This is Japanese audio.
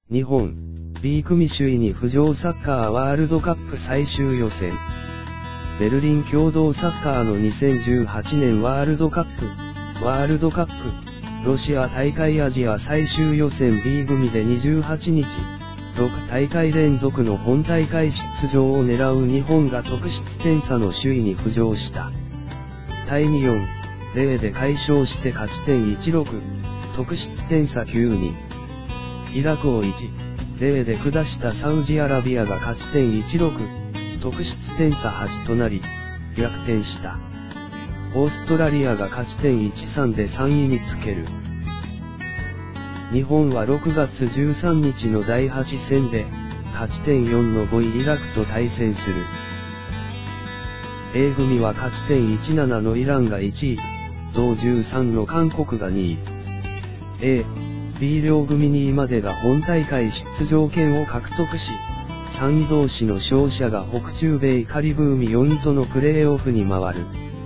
日本、B 組首位に浮上サッカーワールドカップ最終予選。ベルリン共同サッカーの2018年ワールドカップ、ロシア大会アジア最終予選 B 組で28日、6大会連続の本大会出場を狙う日本が得失点差の首位に浮上した。対2-4、0で快勝して勝ち点16、得失点差9-2。イラクを1、0で下したサウジアラビアが勝ち点16、得失点差8となり、逆転した。オーストラリアが勝ち点13で3位につける。日本は6月13日の第8戦で、勝ち点4の5位イラクと対戦する。A 組は勝ち点17のイランが1位、同13の韓国が2位。A、B 両組2位までが本大会出場権を獲得し、3位同士の勝者が北中米カリブ海4位とのプレーオフに回る。